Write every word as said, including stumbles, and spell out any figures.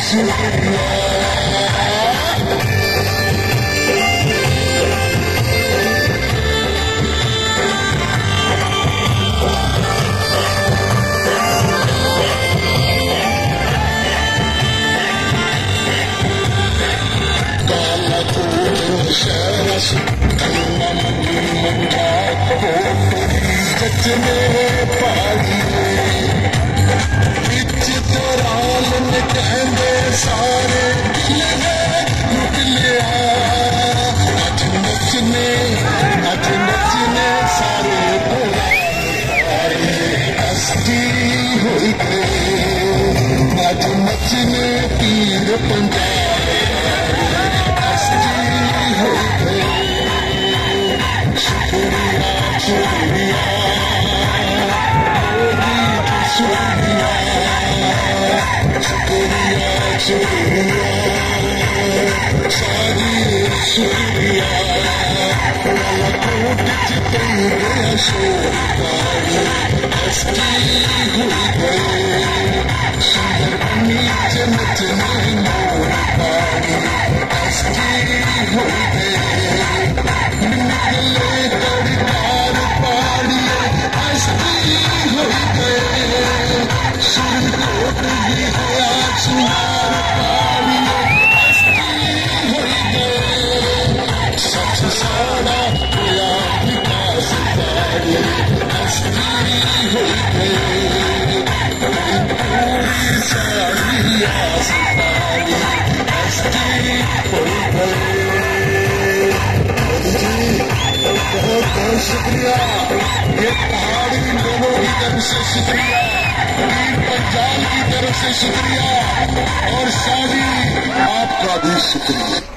नचने पीर पंजाब शुक्रिया शुक्रिया शुक्रिया शुक्रिया शुक्रिया सारी शुक्रिया कोट चितंगे शोकारी हस्ती हुई गए सुंदर बनी नचने मोर पारी हस्ती हुई गए निकले दरबार पाड़िए हस्ती हुई गए सुरकोट भी होया सुनार पाड़िए हस्ती हुई गए सच सारा होया विकास पाड़ी हस्ती हुई गए सारी आस पाड़ी हस्ती हुई गए। बहुत बहुत शुक्रिया, ये पहाड़ी लोगों की तरफ से शुक्रिया, पीर पंजाब की तरफ से शुक्रिया और सारी आपका भी शुक्रिया।